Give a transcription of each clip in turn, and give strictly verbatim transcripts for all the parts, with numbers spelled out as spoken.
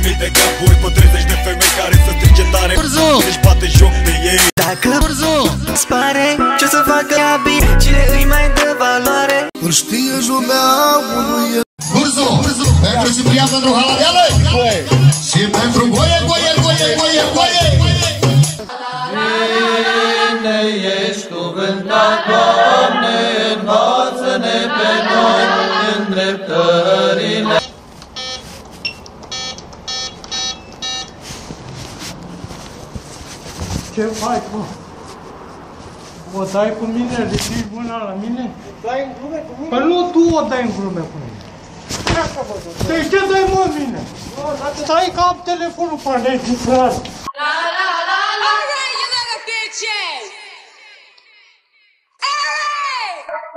mii de capuri cu treizeci de femei care să strige tare. Deci bate joc de ei. Dacă îți pare ce să facă ea bine, cine îi mai dă valoare? Îl știe lumea unui. Burzu, pentru Ciprian, pentru Haladiale și pentru Goie, Goie, Goie, Goie, Goie. Cine ești cuvântat, Doamne, învață-ne pe noi îndreptările. Ce faci, mă? O dai cu mine? Ridici mâna la mine? Dai în glume cu mine? Păi nu tu o dai în glume cu mine. Deci ce dai, mă, mine? Stai că am telefonul pe înregistrat. La la la la! Alright, you little bitches! Hey!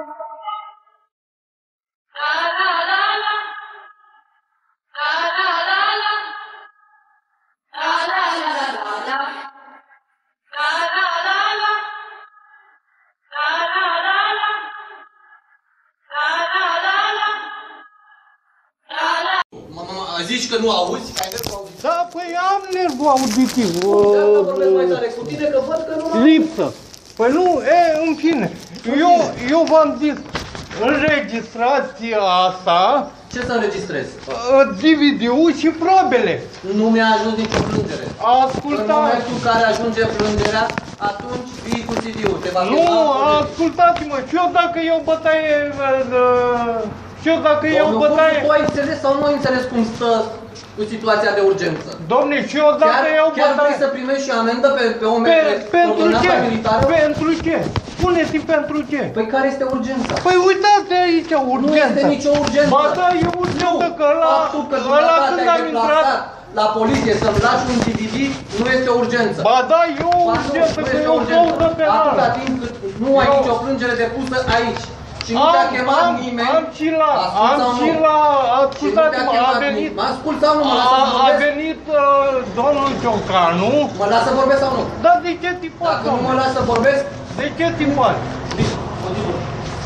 La la la la! La la la la! La la la la la! La la la la! La la la la! La la la la! La la! Mama, zici că nu auzi? Ai nervul auditiv? Da, păi am nervul auditiv. Da, vorbesc mai tare cu tine că văd că nu... Lipsă. Păi nu, e, în fine. Eu, eu v-am zis, înregistrația asta, Ce să înregistrezi? D V D-ul și probele. Nu mi-a ajuns nicio plângere. Ascultați. În momentul în care ajunge plângerea, atunci vii cu C D-ul. Te va Nu, chema, ascultați-mă, și eu dacă iau bătaie, și eu dacă iau Domnul bătaie, Cursu, tu ai înțeles sau nu ai înțeles cum stă cu situația de urgență? domne, și eu dacă Chiar, iau chiar vrei bătaie, să primești și amendă pe, pe o pe, metru pentru ce? militară? Pentru ce? Spuneți-mi pentru ce? Păi care este urgența? Păi uitați aici, urgența. Nu este nicio urgență. Ba da, e urgență, că ăla, Faptul că ăla dumneata când te-ai am intrat, deplasat la poliție să-mi lași un D V D nu este o urgență. ba da, e o Ba nu, urgență, nu că este e o o urgență. cauză penală. Atâta timp cât nu ai Eu- nicio plângere depusă aici și nu te-a Am, chemat am, nimeni, am și la, ascult am sau și nu? la, Și nu te-a ascultați-mă, a chemat venit, nimeni. Mă ascult sau nu? Mă lasă a, să a vorbesc? venit uh, domnul Ciocanu, Mă lasă să vorbesc sau nu? dar de ce tipat, Dacă nu mă domnule? las să vorbesc, De ce tipat? continuă.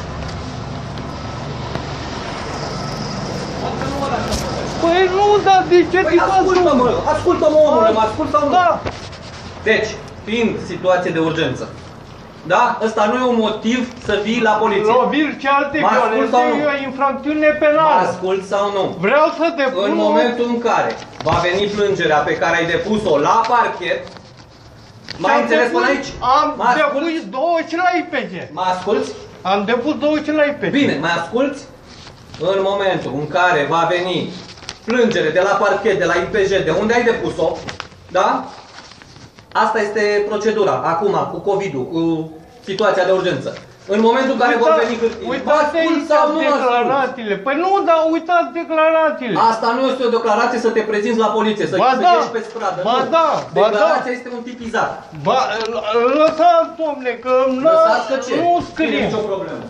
Păi nu, dar de ce Păi tipat? ascultă-mă, ascultă-mă omule, mă ascult sau nu? Da, Deci, fiind situație de urgență, da? Ăsta nu e un motiv să vii la poliție. loviri și alte Mă ascult violențe sau nu? e o infracțiune Mă penală. ascult sau nu? Vreau să depun În momentul în care va veni plângerea pe care ai depus-o la parchet, m-ai înțeles până aici? Am Mă asculți? depus două și la I P G. Mă asculți? Am depus două și la I P G. Bine, mai asculți? În momentul în care va veni plângere de la parchet, de la I P J, de unde ai depus-o, da? Asta este procedura, acum, cu COVID-ul, cu situația de urgență. În momentul în care vor veni hârtii, mă Uitați ascult aici sau nu mă ascult? declarațiile. Păi nu, dar uitați declarațiile. Asta nu este o declarație să te prezinți la poliție, să, Ba să da, ieși pe stradă. ba nu. da, ba Declarația da. este un tipizat. Ba, lăsați, domne, că Lăsați că ce? nu Nu e scrie. nicio problemă.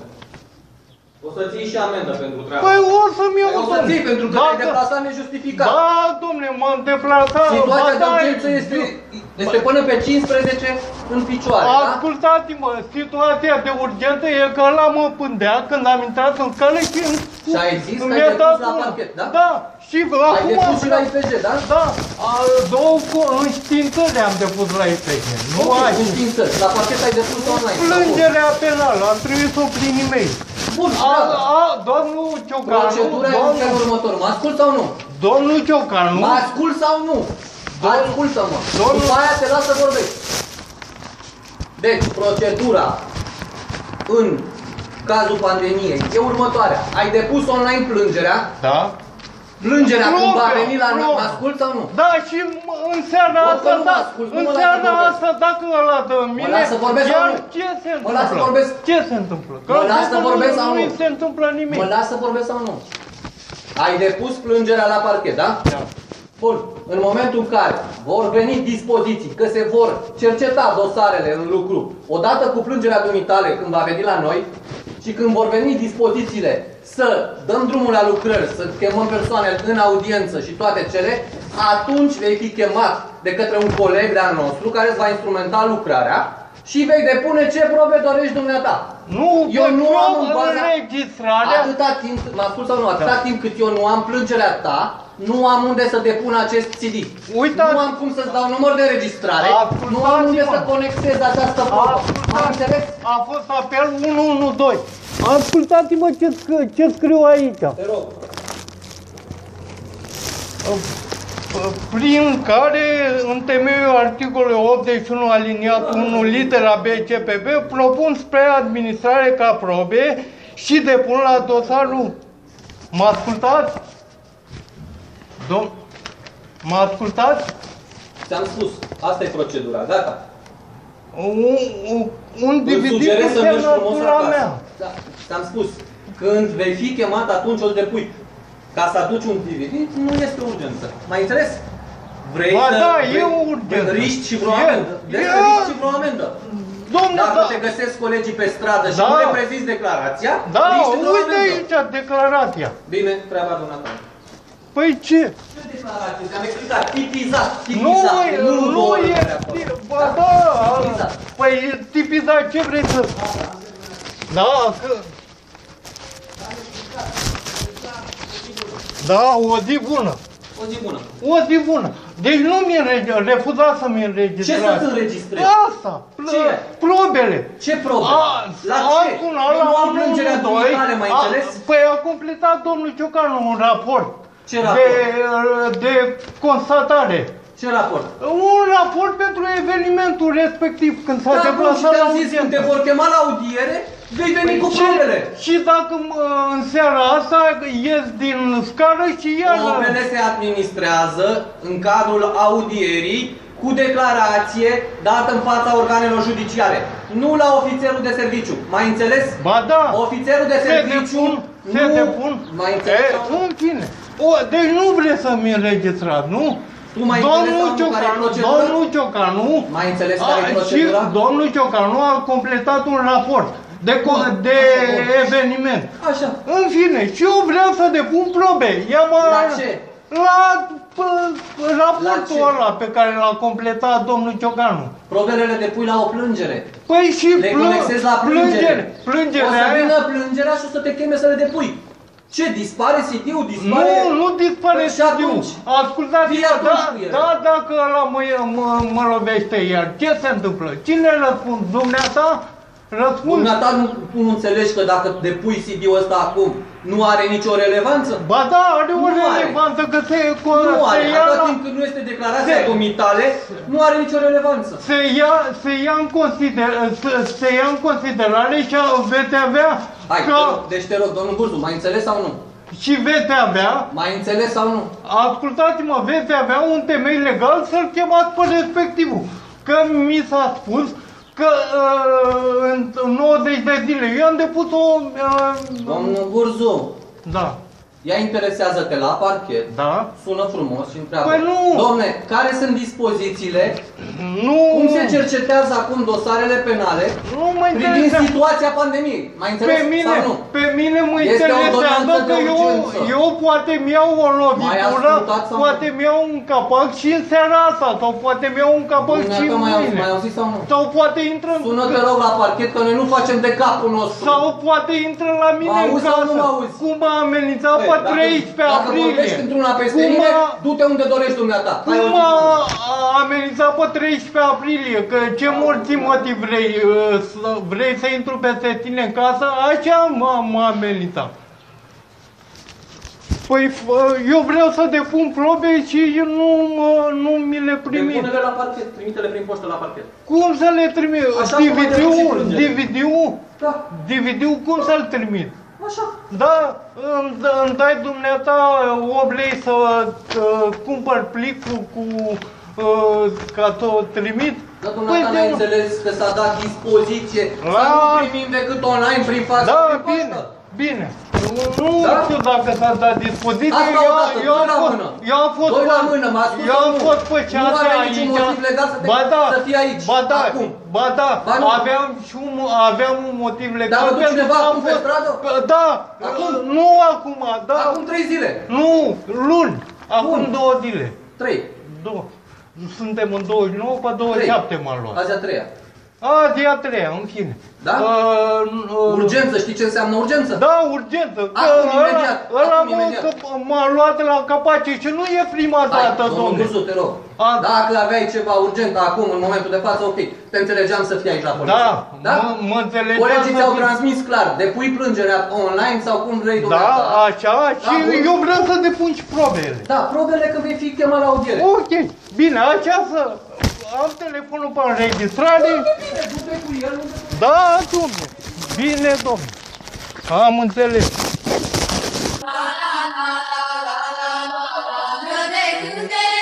O să ții și amendă pentru treaba. Păi o să-mi iau, Păi o să domne. ții, pentru că Ba te-ai da. deplasat nejustificat. Da, domne, m-am deplasat. Situația ba de da, urgență este, este până pe cincisprezece în picioare, da? Ascultați-mă, situația de urgență e că ăla mă pândea când am intrat în scală și în... Și ai zis că ai mi-a depus dat la una. parchet, da? Da, și Ai acum... depus și la I P J, da? Da, a, două co- înștiințări am depus la I P G. Nu Ok, ai. în științări. La parchet ai depus online. Plângerea penală, am trebuit să o prin e-mail. Bun, A, bravo. a, domnul Ciocanu, Procedura e în domnul, felul următor. Mă ascult sau nu? domnul Ciocanu, Mă ascult sau nu? Ascultă-mă. Domnul- După aia te las să vorbești. Deci, procedura în cazul pandemiei e următoarea. Ai depus online plângerea. da? Plângerea când va Probe, veni la noi. probe. Mă ascult sau nu? Da, și m- în seara Bă, asta, că nu mă da, ascult, nu în mă lasă seara să vorbesc. asta, dacă ăla dă mine, lasă să vorbesc sau iar nu? ce se întâmplă? Mă lasă să vorbesc? Ce se întâmplă? Că Mă lasă să acum vorbesc sau nu? Nu se întâmplă nimic. Mă las să vorbesc sau nu? Ai depus plângerea la parchet, da? Da. Bun. În momentul în care vor veni dispoziții, că se vor cerceta dosarele în lucru, odată cu plângerea dumitale când va veni la noi și când vor veni dispozițiile să dăm drumul la lucrări, să chemăm persoane în audiență și toate cele, atunci vei fi chemat de către un coleg de-al nostru care îți va instrumenta lucrarea și vei depune ce probe dorești dumneata. Nu, Eu că nu am în baza... înregistrarea. Atâta timp, mă ascult sau nu, atâta timp cât eu nu am plângerea ta, Nu am unde să depun acest C D. Uitați. Nu am cum să-ți dau număr de înregistrare. Ascultați-mă. Nu am unde să conectez această probă. Am înțeles? A fost apel unu unu doi. Ascultați-mă ce, sc- ce scriu aici. Te rog. Prin care, în temeiul articolului optzeci și unu aliniatul unu litera B C P B, propun spre administrare ca probe și depun la dosarul. Mă ascultați? Domn... Mă ascultați? Ți-am spus. Asta e procedura. Gata. Un, un, un D V D cu Sugerez să mergi frumos semnătura acasă. mea. Da. Ți-am spus. Când vei fi chemat, atunci o depui. Ca să aduci un D V D, nu este urgență. Mai înțeles? Vrei Ba să da, vrei, e urgență. riști și vreo E- amendă. Despre e- riști și vreo amendă. Domnule, Dacă da, te găsesc colegii pe stradă și Da. nu le prezinți declarația, da, riști vreo uite amendă. aici declarația. Bine, treaba dumneata. Păi ce? Ce declarație? Ți-am explicat. Tipizat. Nu, Tipizat. e- nu e, ba da, Tipizat. păi tipizat ce vrei să... Da, că... Da, o zi bună. O zi bună. O zi bună. Deci nu mi-e refuzat să-mi Ce înregistrați. să-ți înregistrezi? Asta, Ce? probele. Ce probe? A, La a ce? sunat Eu la nu am unu plângerea unu doi. dumitale, mai A, înțeles? Păi a completat domnul Ciocanu un raport. Ce raport? De, de constatare. Ce raport? Un raport pentru evenimentul respectiv, când s-a Da, bun, și deplasat la te-am zis, când te urgență. vor chema la audiere, vei veni cu Și, probele. și dacă mă, în seara asta ies din scară și iar... Probele se administrează în cadrul audierii cu declarație dată în fața organelor judiciare, nu la ofițerul de serviciu. Mai înțeles? Ba da, Ofițerul de se serviciu depun, se nu... depun. Mai înțeles? E, în fine. O, deci nu vreți să-mi înregistrați, nu? Tu mai Domnul înțeles sau nu care e Ciocanu, procedura? domnul Ciocanu, Mai înțeles a, care e și procedura? domnul Ciocanu a completat un raport de, co- Bun, de așa, bun. eveniment. Așa. În fine, și eu vreau să depun probe. I-am La ce? La p- raportul La ce? ăla pe care l-a completat domnul Ciocanu. Probele le depui la o plângere. Păi și Le plâng- conexezi la plângere. O Plângerea să aia- vină plângerea și o să te cheme să le depui. Ce? Dispare C D-ul? Dispare... Nu, nu dispare Păi și C D-ul. atunci? Ascultați-mă, Fii atunci da, cu el. da, dacă ăla mă, mă, mă lovește iar, ce se întâmplă? Cine răspunde? Dumneata? Răspund? Dumneata nu, tu nu înțelegi că dacă depui C D-ul ăsta acum, nu are nicio relevanță? Ba da, are o Nu are. relevanță că se, Nu are. se ia Atât la... timp cât nu este declarația Se- dumitale, nu are nicio relevanță. Se ia, se ia în consider, se, se ia în considerare și veți avea Hai, ca, te rog, deci te rog, domnul Gurzu, mai înțeles sau nu? și veți avea, Mai înțeles sau nu? ascultați-mă, veți avea un temei legal să-l chemați pe respectivul. Că mi s-a spus că uh, în nouăzeci de zile, eu am depus o... Uh, Domnul Gurzu, da, ea interesează-te la parchet, da, sună frumos și întreabă. Păi nu. Domne, care sunt dispozițiile? nu... Cum se cercetează acum dosarele penale Nu mă privind interesează. situația pandemiei? Mai înțeles Pe mine, sau nu? pe mine mă Este o interesează ordonanță că de eu, urgență. eu poate mi-au o lovitură, ascultat sau nu? poate mi-au un capac și în seara asta, sau poate mi-au un capac și Dumneata, mai auzi, mâine. mai auzit sau nu? Sau poate intră în... Sună-te rog la parchet că noi nu facem de capul nostru. Sau poate intră la mine Mă în auzi sau casă. nu mă auzi? Cum m-a amenințat Băi, pe dacă- treisprezece Dacă aprilie. vorbești într-una peste Cum mine, a- du-te unde dorești dumneata. Hai, Cum auzi. a a amenințat pe treisprezece aprilie, că ce morții motiv vrei, uh, să, vrei să intru peste tine în casă, așa m-a, m-a amenințat. Păi f- eu vreau să depun probe și nu, mă- nu mi le primi. Depune-le la parchet, trimite-le prin poștă la parchet. Cum să le trimit? Așa cum ai depus și D V D-ul? plângere. D V D-ul? Da, D V D-ul cum să-l trimit? așa. Da, îmi, dă- îmi dai dumneata opt lei să uh, cumpăr plicul cu uh, ca să o trimit? Dar dumneata de n-ai un- înțeles că s-a dat dispoziție să La- nu primim decât online prin față. Da, prin poștă. bine, bine. Nu Da? știu dacă s-a dat dispoziție, Asta eu, odată, eu, doi am la fost, mână. eu am fost Doi la pe- mână, m-a spus eu sau am nu? fost pe Nu ceasă are aici. niciun motiv legal să te- ba da, să fii aici, Ba da, acum. ba da, Ba nu. aveam și un, aveam un motiv legal. Dar a văzut pentru cineva că am acum pe fost- stradă? Da, Acum? nu acum, da. Acum trei zile. Nu, luni, acum Bun. două zile. Trei. Două. Suntem în douăzeci și nouă, pe douăzeci și șapte m-a luat. Azi a treia. Azi e a treia, în fine. Da? Uh, uh, Urgență, știi ce înseamnă urgență? Da, urgență. Acum, imediat, Ăla acum, imediat. m-a luat la capace și nu e prima dată, Hai, domnul domnule. Gursu, te rog. A, Dacă aveai ceva urgent acum, în momentul de față, ok. Te înțelegeam să fii aici la poliție. Da, Da? mă, mă înțelegeam. Colegii să ți-au fii- transmis clar. Depui plângerea online sau cum vrei Da, dumneavoastră. așa, și bun. eu vreau să depun și probele. Da, probele că vei fi chemat la audiere. Ok, bine, așa să... Am telefonul pe înregistrare. Bine, du-te cu el, nu te- Da, domnule. Bine, domnule. Am înțeles. La la la la la la la la la la la